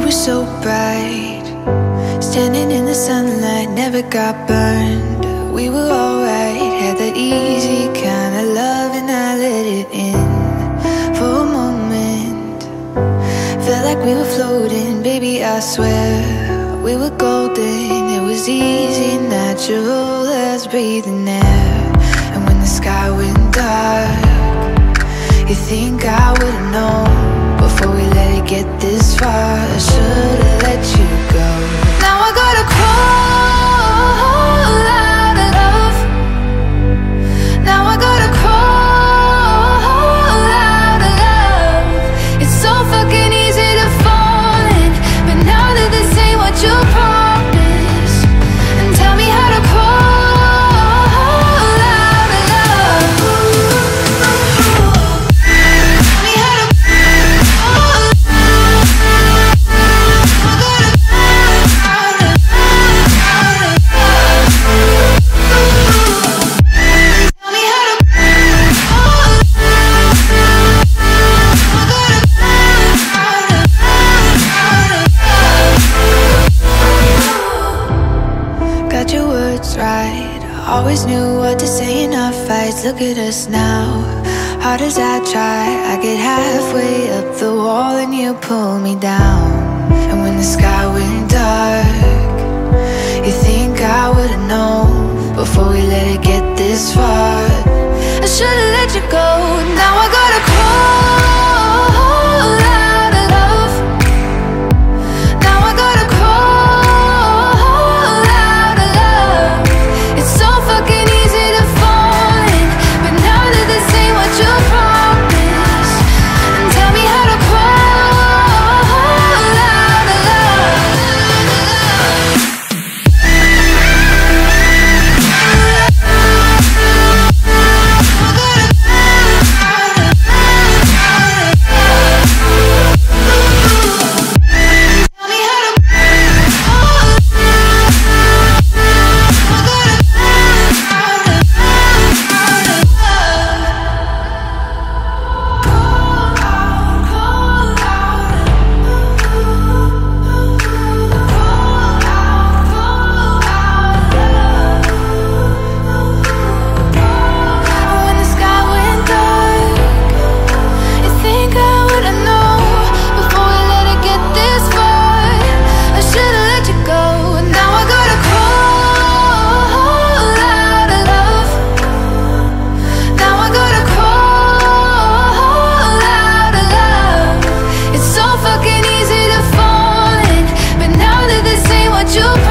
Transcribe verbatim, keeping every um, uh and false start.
were so bright, standing in the sunlight, never got burned. We were alright, had that easy kind of love, and I let it in for a moment. Felt like we were floating, baby, I swear we were golden. It was easy, natural as breathing air. And when the sky went dark, you think I would've known before we let it get this far. I should've let you go. Now I gotta crawl out of love. Now I gotta crawl out of love. It's so fucking easy to fall in, but now that this ain't what you promised, and tell me how to crawl out of love. Tell me how to crawl. I gotta crawl out of love. Tell me how to crawl. I gotta crawl out of love. Got your words right, always knew what to say in our fights. Look at us now, hard as I try, I get halfway up the wall and you pull me down. And when the sky went dark, you think I would've known before we let it get this far. I should've let you go. Now I gotta crawl out of love. Now I gotta crawl out of love. It's so fucking easy to fall in, but now that this ain't what you promised, and tell me how to crawl out of love. Tell me how to when the sky went dark, you think I would've known before we let it get this far. I should've let you go. Now I gotta crawl out of love. Now I gotta crawl out of love. It's so fucking easy to fall in, but now that this ain't what you